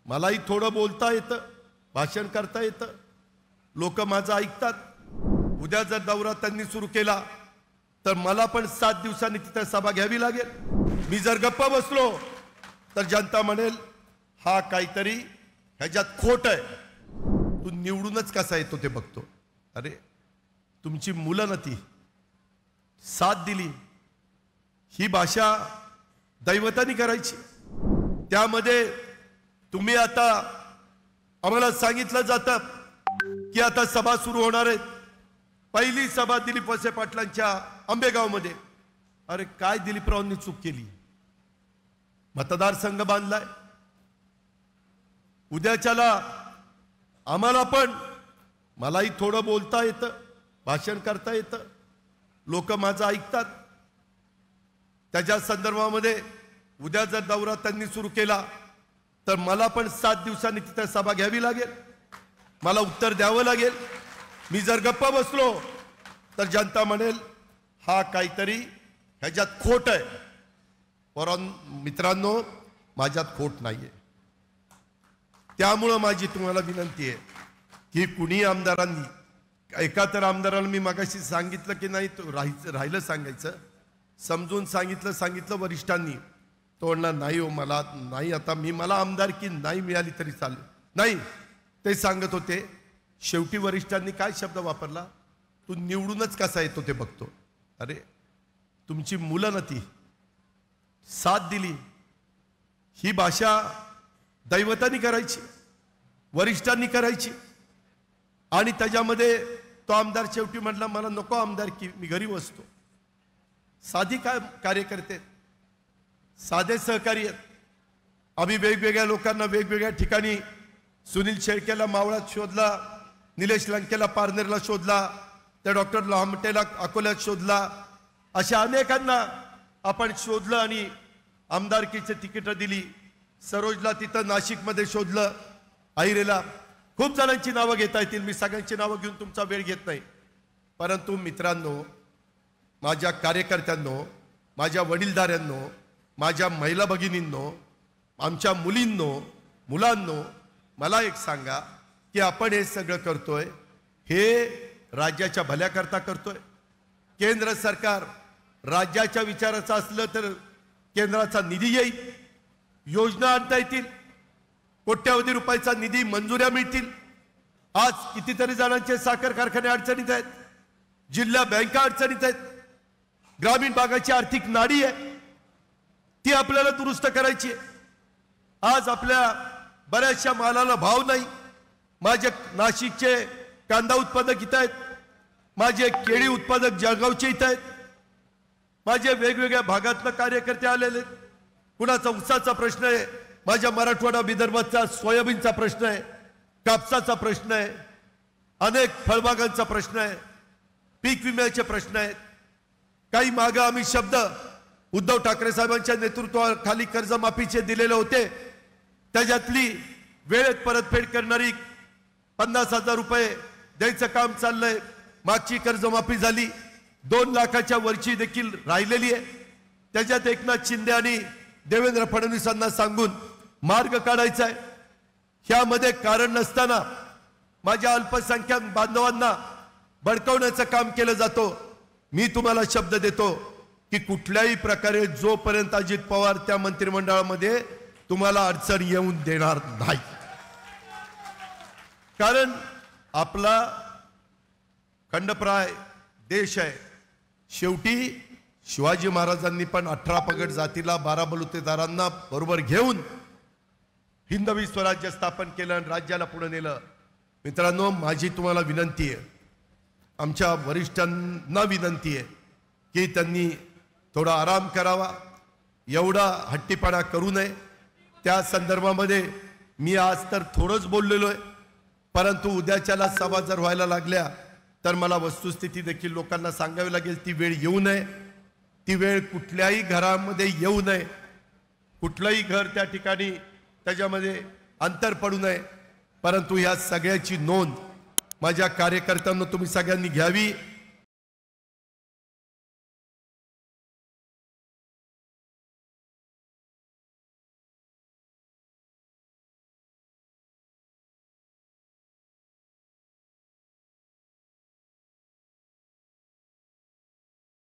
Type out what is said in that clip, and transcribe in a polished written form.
मलाही थोडं बोलता येतं, भाषण करता येतं, लोक माझं ऐकतात। उद्या जर दौरा त्यांनी सुरू केला तर मला पण 7 दिवसांनी तिथे सभा घ्यावी लागेल। मी जर गप्प बसलो तर जनता म्हणेल हा काहीतरी ह्याच्यात खोट आहे, तू निवडूनच कसा येतो ते बघतो। अरे तुमची मुलं ना ती साथ दिली, ही भाषा दैवतानी करायची। त्यामध्ये तुम्ही आता आम्हाला सांगितलं जातं की आता सभा सुरू होणार आहे। पहिली सभा दिलीप वळसे पाटलांच्या आंबेगाव मध्ये। अरे काय दिलीपरावांनी चूक केली? मतदारसंघ बांधलाय। उद्याच्याला आम्हाला पण मलाही थोडं बोलता येतं, भाषण करता येतं, लोक माझं ऐकतात। त्याच्या संदर्भामध्ये उद्या जर दौरा त्यांनी सुरू केला तर मला पण 7 दिवसांनी तिथे सभा घ्यावी लागेल, मला उत्तर द्यावं लागेल। मी जर गप्प बसलो तर जनता म्हणेल हा काहीतरी ह्याच्यात खोट आहे। मित्रांनो, माझ्यात खोट नाहीये। त्यामुळं माझी तुम्हाला विनंती आहे की कुणी आमदारांनी, एका तर आमदाराला मी मगाशी सांगितलं की नाही तो राहिलं सांगायचं, समजून सांगितलं वरिष्ठांनी, तो म्हणला नाही हो मला नाही, आता मला आमदारकी नाही मिळाली तरी चालेल। नाही, ते सांगत होते। शेवटी वरिष्ठांनी काय शब्द वापरला? तू निवडूनच कसा येतो ते बघतो। अरे तुमची मुलं ना ती साथ दिली, ही भाषा दैवतानी करायची, वरिष्ठांनी करायची। आणि त्याच्यामध्ये तो आमदार शेवटी म्हटला मला नको आमदारकी, मी घरी बसतो। साधी काय कार्यकर्ते, साधे सहकारी आहेत। आम्ही वेगवेगळ्या लोकांना वेगवेगळ्या ठिकाणी, सुनील शेळकेला मावळात शोधला, निलेश लंकेला पारनेरला शोधला, त्या डॉक्टर लांबटेला अकोल्यात शोधला, अशा अनेकांना आपण शोधलं आणि आमदारकीचे तिकीट दिली। सरोजला तिथं नाशिकमध्ये शोधलं, आहिरेला, खूप जणांची नावं घेता येतील, मी सगळ्यांची नावं घेऊन तुमचा वेळ घेत नाही। परंतु मित्रांनो, माझ्या कार्यकर्त्यांनो, माझ्या वडीलधाऱ्यांनो, माझ्या महिला भगिनींनो, आमच्या मुलांनो, मला एक सांगा की आपण हे सगळं करतोय हे राज्याच्या भल्याकरता करतोय? केंद्र सरकार राज्याच्या विचाराचं असलं तर केंद्राचा निधी येईल, योजना आणता येतील, कोट्यावधी रुपयाचा निधी, मंजुऱ्या मिळतील। आज कितीतरी जणांचे साखर कारखाने अडचणीत आहेत, जिल्हा बँका अडचणीत आहेत, ग्रामीण भागाची आर्थिक नाडी आहे ती आपल्याला दुरुस्त करायची आहे। आज आपल्या बऱ्याचशा मालाला भाव नाही। माझे नाशिकचे कांदा उत्पादक इथं आहेत, माझे केळी उत्पादक जळगावचे इथं आहेत, माझे वेगवेगळ्या भागातले कार्यकर्ते आलेले। कुणाचा ऊसाचा प्रश्न आहे, माझ्या मराठवाडा विदर्भाचा सोयाबीनचा प्रश्न आहे, कापसाचा प्रश्न आहे, अनेक फळबागांचा प्रश्न आहे, पीक विम्याचे प्रश्न आहेत। काही मागे आम्ही शब्द उद्धव ठाकरे साहेबांच्या नेतृत्वाखाली कर्जमाफीचे दिलेले होते, त्याच्यातली वेळेत परतफेड करणारी 50,000 रुपये द्यायचं काम चाललंय। मागची कर्जमाफी झाली, 2 लाखाच्या वरची देखील राहिलेली आहे। त्याच्यात एकनाथ शिंदे आणि देवेंद्र फडणवीसांना सांगून मार्ग काढायचा आहे। ह्यामध्ये कारण नसताना माझ्या अल्पसंख्याक बांधवांना भडकवण्याचं काम केलं जातो। मी तुम्हाला शब्द देतो की कुठल्याही प्रकारे जोपर्यंत अजित पवार त्या मंत्रिमंडळामध्ये तुम्हाला अडचण येऊन देणार नाही, कारण आपला खंडप्राय देश आहे। शेवटी शिवाजी महाराजांनी पण 18 पगड जातीला 12 बलुतेदारांना बरोबर घेऊन हिंदवी स्वराज्य स्थापन केलं आणि राज्याला पुढे नेलं। मित्रांनो, माझी तुम्हाला विनंती आहे, आमच्या वरिष्ठांना विनंती आहे की त्यांनी थोडा आराम करावा, एवढा हट्टीपणा करू नये। त्या संदर्भामध्ये मी आज तर थोडंच बोललेलो आहे, परंतु उद्याच्याला सभा जर व्हायला लागल्या तर मला वस्तुस्थिती देखील लोकांना सांगावी लागेल। ती वेळ येऊ नये, ती वेळ कुठल्याही घरामध्ये येऊ नये, कुठलंही घर त्या ठिकाणी त्याच्यामध्ये अंतर पडू नये। परंतु ह्या सगळ्याची नोंद माझ्या कार्यकर्त्यांना तुम्ही सगळ्यांनी घ्यावी।